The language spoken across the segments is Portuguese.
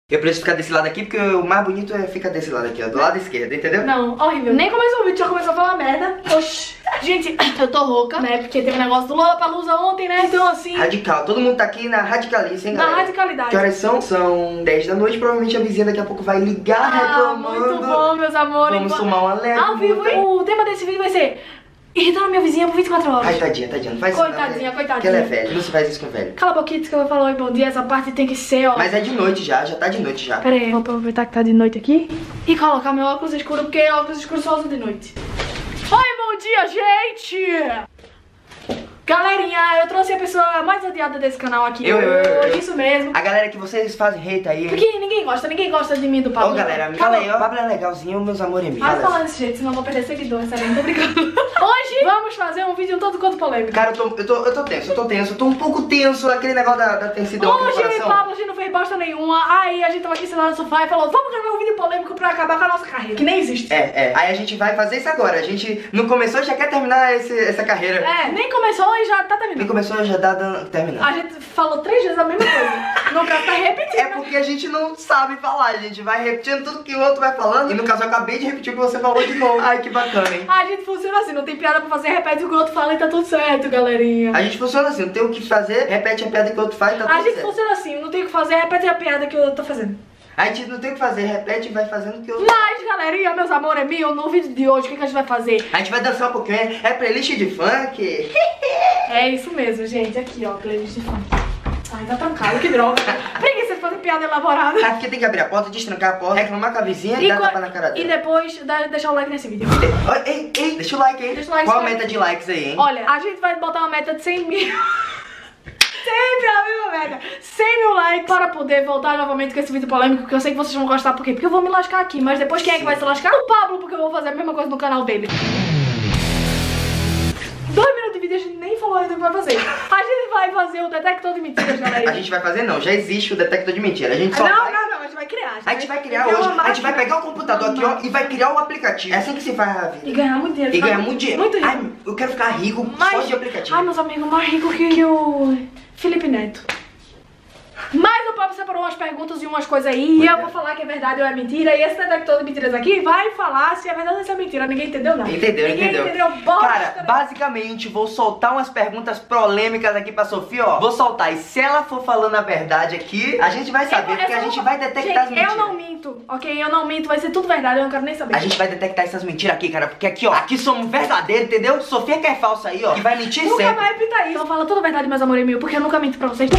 Eu preciso ficar desse lado aqui porque o mais bonito é ficar desse lado aqui, ó, do lado esquerdo, entendeu? Não, horrível. Nem começou o vídeo, já começou a falar merda. Oxi. Gente, eu tô rouca, né? Porque teve um negócio do Lollapalooza ontem, né? Então assim... Radical, todo mundo tá aqui na radicalice, hein, galera? Na radicalidade. Que horas são? São 10 da noite, provavelmente a vizinha daqui a pouco vai ligar reclamando. Muito bom, meus amores. Vamos tomar uma leve. Ao vivo, hein? O tema desse vídeo vai ser... irritando minha vizinha por 24 horas. Ai, tadinha, não faz isso não. Coitadinha, coitadinha. Porque ela é velha, não se faz isso com velho. Cala a boquinha que eu vou falar oi, bom dia. Essa parte tem que ser, ó. Mas é de noite já tá de noite já. Pera aí, vou aproveitar que tá de noite aqui e colocar meu óculos escuro, porque óculos escuros só uso de noite. Oi, bom dia, gente! Galerinha, eu trouxe a pessoa mais odiada desse canal aqui. Eu. Isso mesmo. A galera que vocês fazem hate aí, hein? Porque ninguém gosta de mim, do Pablo. Ô, galera, fala aí, ó. O Pablo é legalzinho, meus amores. Vai falar desse jeito, senão eu vou perder seguidores, sabe? Não tô brincando. Hoje vamos fazer um vídeo todo quanto polêmico. Cara, eu tô tenso, eu tô um pouco tenso, aquele negócio da tensidão aqui no coração. coração. Pablo, a gente não fez bosta nenhuma. Aí a gente tava aqui sentado no sofá e falou, vamos gravar um vídeo polêmico pra acabar com a nossa carreira, que nem existe. Aí a gente vai fazer isso agora. A gente não começou, já quer terminar essa carreira. Nem começou e já tá terminando. Nem começou, já tá terminando. A gente falou 3 vezes a mesma coisa. Não pra ficar repetindo. É porque a gente não sabe falar, a gente vai repetindo tudo que o outro vai falando. E no caso eu acabei de repetir o que você falou de novo. Ai, que bacana, hein? A gente funciona assim, não tem piada pra fazer, repete o que o outro fala e tá tudo certo, galerinha. A gente funciona assim, não tem o que fazer, repete a piada que o outro faz e tá tudo certo. A gente funciona assim, não tem o que fazer, repete a piada que eu tô fazendo. A gente não tem o que fazer, repete e vai fazendo o que eu... Mas, galerinha, meus amores, no vídeo de hoje, o que a gente vai fazer? A gente vai dançar um pouquinho, é playlist de funk. É isso mesmo, gente, aqui ó, playlist de funk. Ai, tá trancado, que droga. Preguiça de fazer piada elaborada. É porque tem que abrir a porta, destrancar a porta, reclamar com a vizinha e dar tapa na cara dela. E depois deixar o like nesse vídeo. Ei, deixa o like aí. Deixa o like. Qual a meta de likes aí, hein? Olha, a gente vai botar uma meta de 100 mil. Sempre a mesma meta. 100 mil likes para poder voltar novamente com esse vídeo polêmico, que eu sei que vocês vão gostar. Por quê? Porque eu vou me lascar aqui. Mas depois quem é que vai se lascar? O Pablo, porque eu vou fazer a mesma coisa no canal dele. 2 minutos de vídeo, a gente nem falou ainda o que vai fazer. A gente vai fazer o detector de mentiras, galera. A gente vai fazer não, já existe o detector de mentira. A gente só Não, a gente vai criar. A gente vai criar hoje, a gente vai pegar o computador aqui, ó, e vai criar o aplicativo. É assim que se faz a vida. E ganhar muito dinheiro. E ganhar muito dinheiro. Muito rico. Ai, eu quero ficar rico só de aplicativo. Ai, meus amigos, mais rico que o Felipe Neto. Mas o Pablo separou umas perguntas e umas coisas aí. E eu vou falar que é verdade ou é mentira. E esse detector de mentiras aqui vai falar se é verdade ou se é mentira. Ninguém entendeu nada. Entendeu. Bosta. Cara, basicamente vou soltar umas perguntas polêmicas aqui pra Sofia, ó. Vou soltar. E se ela for falando a verdade aqui, a gente vai saber. Porque a gente vai detectar as mentiras. Eu não minto, ok? Eu não minto. Vai ser tudo verdade. Eu não quero nem saber. A gente vai detectar essas mentiras aqui, cara. Porque aqui, ó, aqui somos verdadeiros, entendeu? Sofia que é falsa aí, ó, que vai mentir nunca sempre. Nunca vai repetir isso. Então fala tudo verdade, meus amores meus. Porque eu nunca minto pra vocês.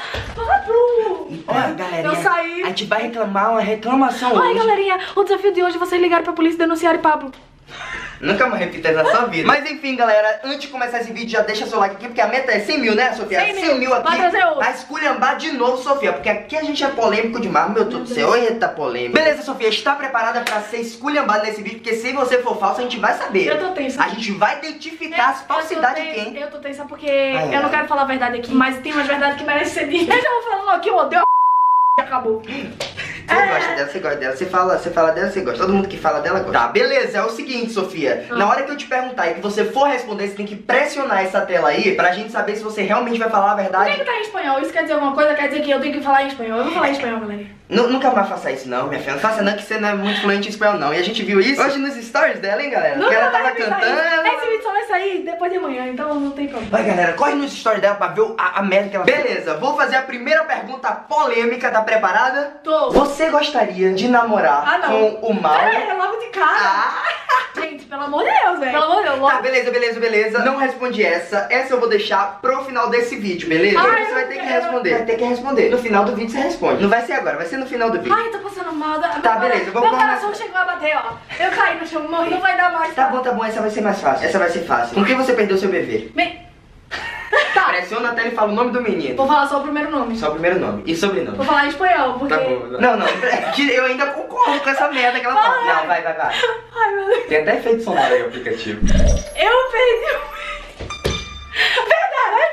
Pablo! Olha, galerinha, eu saí. A gente vai reclamar uma reclamação hoje. Olha, galerinha, o desafio de hoje é vocês ligarem pra polícia e denunciarem Pablo. Nunca mais repita na sua vida. Mas enfim, galera, antes de começar esse vídeo, já deixa seu like aqui, porque a meta é 100 mil, né, Sofia? 100 mil aqui. Vai trazer outro. Vai esculhambar de novo, Sofia, porque aqui a gente é polêmico demais, meu Deus do céu. Eita, polêmico. Beleza, Sofia, está preparada pra ser esculhambada nesse vídeo? Porque se você for falsa, a gente vai saber. Eu tô tensa. A gente vai identificar as falsidades aqui, hein? Eu tô tensa porque eu não quero falar a verdade aqui, mas tem umas verdades que merecem ser ditas. Eu já vou falando aqui, eu odeio a acabou. Você gosta dela, você gosta dela, você fala dela, você gosta. Todo mundo que fala dela gosta. Tá, beleza, é o seguinte, Sofia. Na hora que eu te perguntar e que você for responder, você tem que pressionar essa tela aí pra gente saber se você realmente vai falar a verdade. Por que tá em espanhol? Isso quer dizer alguma coisa? Quer dizer que eu tenho que falar em espanhol? Eu vou falar em espanhol, galera. Nunca mais faça isso não, minha filha. Não faça não, que você não é muito fluente em espanhol não. E a gente viu isso hoje nos stories dela, hein, galera? Que ela tava cantando. Esse vídeo só vai sair depois de amanhã, então não tem problema. Vai, galera, corre nos stories dela pra ver a merda que ela fez. Beleza, vou fazer a primeira pergunta polêmica. Tá preparada? Tô. Você gostaria de namorar com o Mauro? É logo de cara. Gente, pelo amor de Deus, velho. Pelo amor de Deus, logo. Tá, beleza. Não responde essa. Essa eu vou deixar pro final desse vídeo, beleza? Você vai ter que responder. Vai ter que responder. No final do vídeo você responde. Não vai ser agora, vai ser no final do vídeo. Ai, tô passando mal. Tá, beleza, vou meu coração chegou a bater, ó. Eu caí no chão, morri. Não vai dar mais. Tá bom, essa vai ser mais fácil. Essa vai ser fácil. Com quem você perdeu seu bebê? Tá. Pressiona até ele falar o nome do menino. Vou falar só o primeiro nome. Só o primeiro nome. E sobrenome. Vou falar em espanhol, porque... Tá bom. Não, eu ainda concordo com essa merda que ela fala. Não, vai. Ai, meu Deus. Tem até efeito sonoro aí o aplicativo. Eu perdi o... Verdade,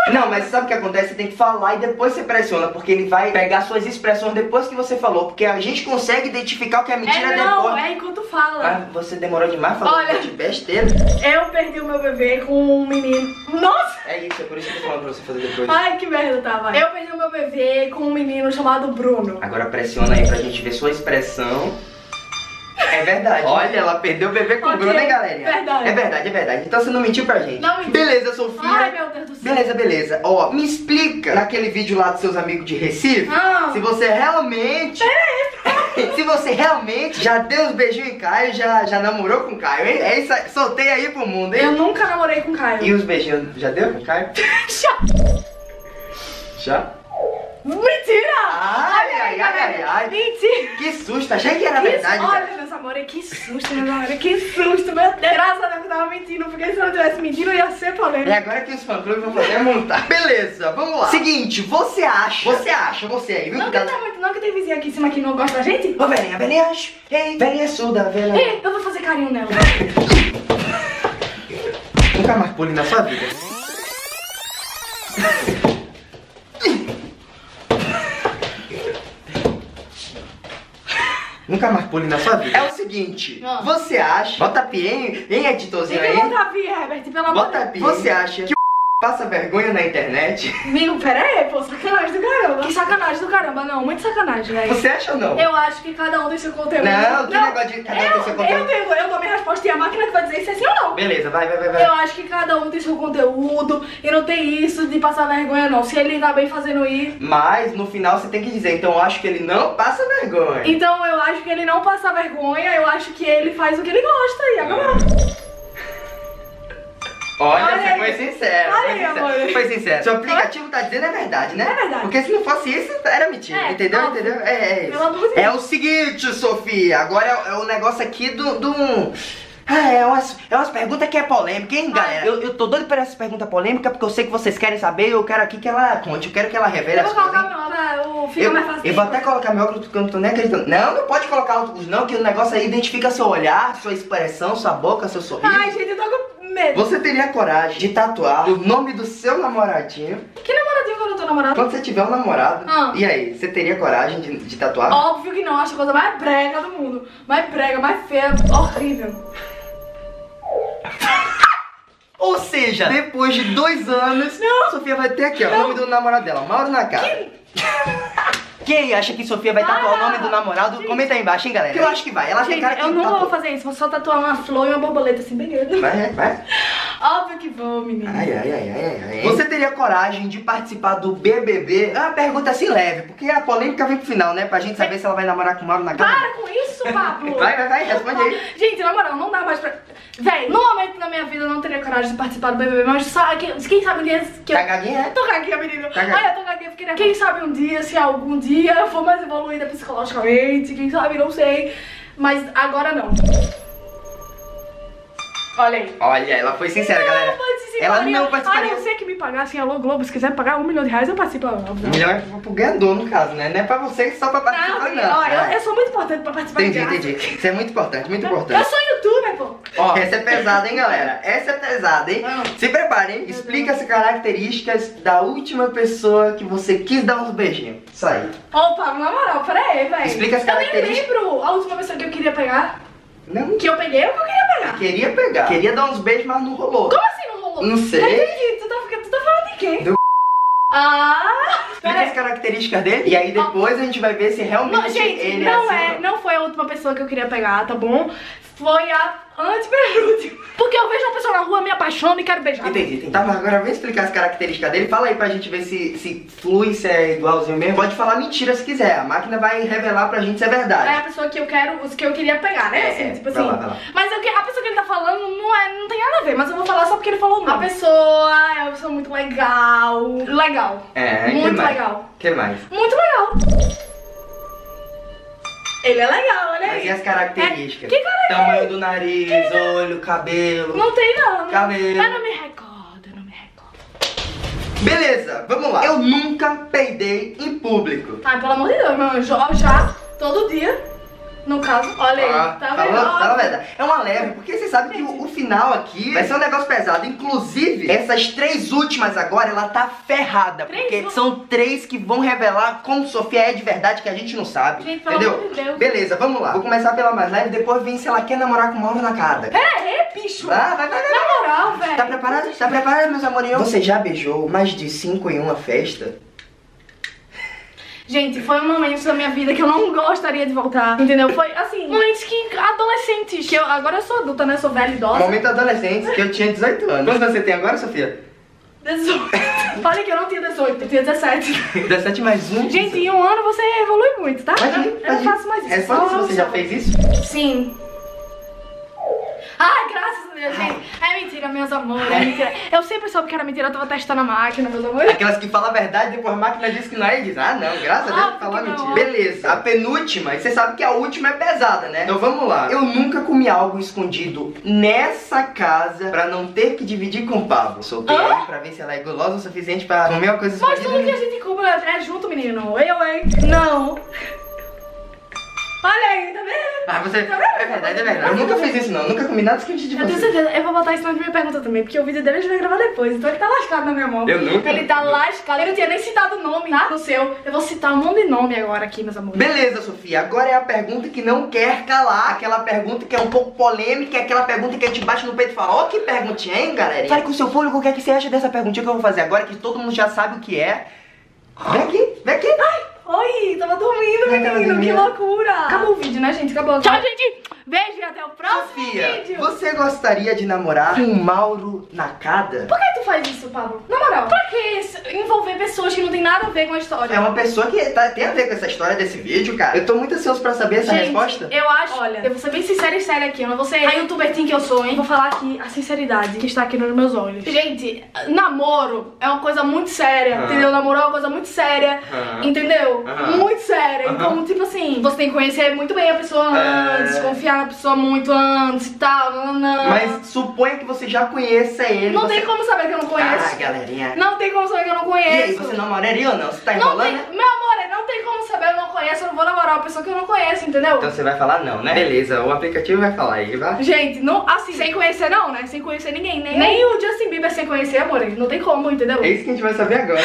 Não, mas sabe o que acontece? Você tem que falar e depois você pressiona, porque ele vai pegar suas expressões depois que você falou, porque a gente consegue identificar o que é mentira não, depois. é enquanto fala. Mas você demorou demais falando Olha, de besteira. Eu perdi o meu bebê com um menino. Nossa! É isso, é por isso que eu tô falando pra você fazer depois. Ai, que merda, tá, vai. Eu perdi o meu bebê com um menino chamado Bruno. Agora pressiona aí pra gente ver sua expressão. É verdade. Olha, ela perdeu o bebê com o Bruno, hein, galerinha? Verdade. É verdade, é verdade. Então você não mentiu pra gente. Não menti. Beleza, Sofia. Ai, meu Deus do céu. Beleza, beleza. Ó, me explica naquele vídeo lá dos seus amigos de Recife, se você realmente... se você realmente já deu uns beijinhos em Caio, já namorou com Caio, hein? É isso aí, soltei aí pro mundo, hein? Eu nunca namorei com Caio. E os beijinhos, já deu com Caio? Já. Já? Mentira! Ai. Mentira! Que susto, achei que era verdade. Olha, meus amores, que susto, meus amores, que susto, meu Deus. Graças a Deus que eu tava mentindo, porque se eu não tivesse mentindo, ia ser polêmico. É agora que os fã-clubes vão fazer montar. Beleza, vamos lá. Seguinte, você aí, viu? Não, que tá muito, não, que tem vizinho aqui em cima que não gosta da gente. Ô, velhinha, acho. Ei, velhinha surda, velhinha. Ei, eu vou fazer carinho nela. Nunca mais pule na sua vida. Nunca mais pule na sua vida. É o seguinte, você acha... Bota a pia, hein, editorzinho aí. Bota a pia, Herbert, pelo amor de Deus. Bota a pia. Você acha que o passa vergonha na internet? Amigo, pera aí, pô, sacanagem do caramba. Que sacanagem do caramba, não, muito sacanagem, velho. Você acha ou não? Eu acho que cada um tem seu conteúdo. Não, que negócio de cada um tem seu conteúdo. Eu dou minha resposta e a máquina que vai dizer se é sim ou não. Beleza, vai. Eu acho que cada um tem seu conteúdo e não tem isso de passar vergonha, não. Se ele tá bem fazendo isso. Mas no final você tem que dizer, então eu acho que ele não passa vergonha. Então eu acho que ele não passa vergonha, eu acho que ele faz o que ele gosta e acabou. Olha, você foi sincero. Foi sincero. Seu aplicativo tá dizendo é verdade, né? É verdade. Porque se não fosse isso, era mentira. Entendeu? Óbvio. Entendeu? É isso. Pelo amor de É Deus. o seguinte, Sofia. Agora é o negócio aqui do... É umas perguntas que é polêmica, hein, galera? Eu tô doido por essa pergunta polêmica porque eu sei que vocês querem saber e eu quero aqui que ela conte. Eu quero que ela revele as Eu vou coisas. colocar meu óculos, fica mais fácil. Eu vou até colocar meu óculos porque eu não tô nem acreditando. Não pode colocar óculos não, que o negócio aí identifica seu olhar, sua expressão, sua boca, seu sorriso. Ai, gente, eu tô com medo. Você teria coragem de tatuar o nome do seu namoradinho? Que namoradinho quando eu tô namorando? Quando você tiver um namorado, e aí, você teria coragem de tatuar? Óbvio que não, acho a coisa mais brega do mundo. Mais brega, mais feia, horrível. Ou seja, depois de 2 anos, a Sofia vai ter aqui, ó, o nome do namorado dela, Mauro Nakata. Quem acha que Sofia vai tatuar o nome do namorado? Gente, comenta aí embaixo, hein, galera. Que eu acho que vai. Ela tem cara que eu não vou fazer isso, vou só tatuar uma flor e uma borboleta assim, bem grande. Vai. Óbvio que vou, menina. Ai. Você teria coragem de participar do BBB? É uma pergunta assim leve, porque a polêmica vem pro final, né? Pra gente saber se ela vai namorar com o Mauro Nakata. Para com isso, Pablo. Vai, responde aí. Gente, na moral, não dá mais pra... Véi, no momento da minha vida eu não teria coragem de participar do BBB, mas quem sabe um dia que eu... Tá gaguinha, é? Tô gaguinha, menina. Tá gaguinha. Ai, eu tô gaguinha, porque quem sabe um dia, se algum dia eu for mais evoluída psicologicamente, quem sabe, não sei. Mas agora não. Olha aí. Olha, ela foi sincera, galera. Ela não participaria. A não ser que me pagassem, alô Globo, se quiser pagar R$1 milhão, eu participo. R$1 milhão é pro ganhador, no caso, né? Não é pra você só pra participar, não. Eu sou muito importante pra participar. Entendi. Isso é muito importante, muito importante. Eu sou youtuber, pô. Ó, essa é pesada, hein, galera? Essa é pesada, hein? Se preparem, explica as características da última pessoa que você quis dar uns beijinhos. Isso aí. Opa, na moral, pera aí, velho. Explica as características. Eu nem lembro a última pessoa que eu queria pegar. Não. Que eu peguei ou que eu queria pegar? Queria pegar. Queria dar uns beijos, mas não rolou. Como assim não rolou? Não sei. Não entendi. Tu tá falando de quem? Do explica pera as características dele e aí depois a gente vai ver se realmente não, gente, ele não foi a última pessoa que eu queria pegar, tá bom? Foi a antepenúltima. Porque eu vejo uma pessoa na rua, me apaixono e quero beijar. Entendi. Tá, mas agora vem explicar as características dele. Fala aí pra gente ver se flui, se é igualzinho mesmo. Pode falar mentira se quiser. A máquina vai revelar pra gente se é verdade. É a pessoa que eu quero, que eu queria pegar, né? Assim, tipo assim. Vai lá. Mas a pessoa que ele tá falando não tem nada a ver, mas eu vou falar só porque ele falou o nome. A pessoa é uma pessoa muito legal. Legal. Muito legal. O que mais? Muito legal. Ele é legal, olha aí. Mas e as características? Que característica? Tamanho do nariz, olho, cabelo. Não tem não. Cabelo. Eu não me recordo, Beleza, vamos lá. Eu nunca peidei em público. Ai, pelo amor de Deus, meu anjo. Já, todo dia. No caso, olha aí, tá vendo? Fala a verdade. É uma leve, porque você sabe que o final aqui vai ser um negócio pesado. Inclusive, essas 3 últimas agora, ela tá ferrada. Porque são 3 que vão revelar como Sofia é de verdade, que a gente não sabe. Gente, pelo entendeu? amor de Deus. Beleza, vamos lá. Vou começar pela mais leve, depois vem se ela quer namorar com o Mauro na cara. Pera aí, bicho. Vai. Na moral, velho. Tá preparado? Tá preparado, meus amorinhos? Você já beijou mais de 5 em uma festa? Gente, foi um momento da minha vida que eu não gostaria de voltar, entendeu? Foi, assim, momentos que adolescentes, que agora eu sou adulta, né? Sou velha, idosa. Momento adolescente, que eu tinha 18 anos. Quantos você tem agora, Sofia? 18. Falei que eu não tinha 18, eu tinha 17. 17 mais 1. Gente, em um ano você evolui muito, tá? Eu não faço mais isso. Responde se você já fez isso. Sim. Ai, graças a Deus, gente. É mentira, meus amores, é mentira. Eu sempre soube que era mentira, eu tava testando a máquina, meus amores. Aquelas que falam a verdade, depois a máquina diz que não é e diz, ah não, graças a Deus que falar mentira. Beleza, a penúltima, e você sabe que a última é pesada, né? Então vamos lá. Eu nunca comi algo escondido nessa casa pra não ter que dividir com o Pablo. Soltei aí pra ver se ela é gulosa o suficiente pra comer uma coisa Mas escondida. tudo que a gente compra é junto, menino. Eu, hein? Não. Olha aí, tá vendo? Ah, você... É verdade, é verdade. Eu nunca fiz isso não, eu nunca comi nada escondido de Eu tenho você. certeza, eu vou botar isso na minha pergunta também, porque o vídeo dele a gente vai gravar depois, então ele tá lascado na minha mão. Eu nunca. Ele tá lascado, ele não tinha nem citado o nome, tá? No seu. Eu vou citar um monte de nome agora aqui, meus amores. Beleza, Sofia, agora é a pergunta que não quer calar. Aquela pergunta que é um pouco polêmica, é aquela pergunta que a gente bate no peito e fala, ó, que perguntinha, hein, galerinha? Fale com o seu público o que é que você acha dessa perguntinha que eu vou fazer agora, que todo mundo já sabe o que é. Vem aqui, vem aqui. Ai! Oi, tava dormindo, menino, que loucura! Acabou o vídeo, né, gente? Acabou. Tchau, gente! Beijo e até o próximo Sofia, vídeo! você gostaria de namorar com o Mauro Nakada? Por que tu faz isso, Pablo? Na moral, pra que envolver pessoas que não tem nada a ver com a história? É uma pessoa que tem a ver com essa história desse vídeo, cara. Eu tô muito ansioso pra saber essa resposta. Eu acho, olha, eu vou ser bem sincera e séria aqui. Eu não vou ser a youtubertinha que eu sou, hein? Vou falar aqui a sinceridade que está aqui nos meus olhos. Gente, namoro é uma coisa muito séria, entendeu? Namoro é uma coisa muito séria, entendeu? Muito séria. Então, tipo assim, você tem que conhecer muito bem a pessoa antes, confiar na pessoa muito antes e tal, não. Mas suponha que você já conheça ele. Não tem como saber que eu não conheço. Ah, galerinha. Não tem como saber que eu não conheço. E aí, você namoraria ou não? Você tá enrolando, né? Meu amor, não tem como saber, eu não conheço, eu não vou namorar uma pessoa que eu não conheço, entendeu? Então você vai falar não, né? Beleza, o aplicativo vai falar aí, vai? Gente, não, assim, sem conhecer não, né? Sem conhecer ninguém, nem o Justin Bieber sem conhecer, amor, não tem como, entendeu? É isso que a gente vai saber agora.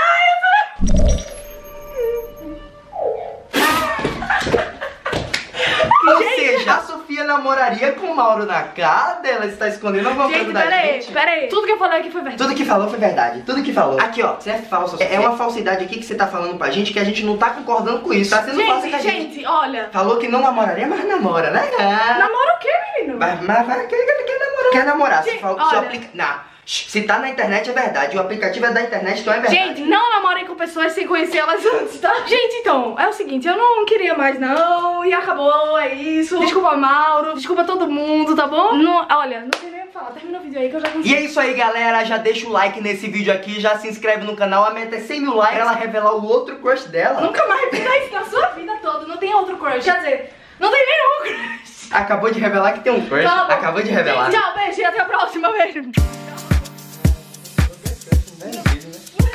Ou seja, a Sofia namoraria com o Mauro Nakada? Ela está escondendo alguma coisa da gente? Pera aí. Tudo que eu falei aqui foi verdade. Tudo que falou foi verdade. Tudo que falou. Aqui, ó, você é falso. É uma falsidade aqui que você tá falando pra gente que a gente não tá concordando com isso. Tá sendo falso com a gente. Gente, olha. Falou que não namoraria, mas namora, né? Namora o quê, menino? Mas quer namorar. Quer namorar. Gente, Se fala, olha. se aplica... Não. Se tá na internet é verdade, o aplicativo é da internet, então é verdade. Gente, não namorem com pessoas sem conhecer elas antes, tá? Gente, então, é o seguinte, eu não queria mais não, e acabou, é isso. Desculpa, Mauro, desculpa todo mundo, tá bom? Não, olha, não tem nem o que falar, termina o vídeo aí que eu já consigo. E é isso aí, galera, já deixa o like nesse vídeo aqui, já se inscreve no canal, a meta é 100 mil likes pra ela revelar o outro crush dela. Nunca mais repita isso na sua vida toda, não tem outro crush. Quer dizer, não tem nenhum crush. Acabou de revelar que tem um crush, acabou de revelar. Tchau, beijo e até a próxima, beijo.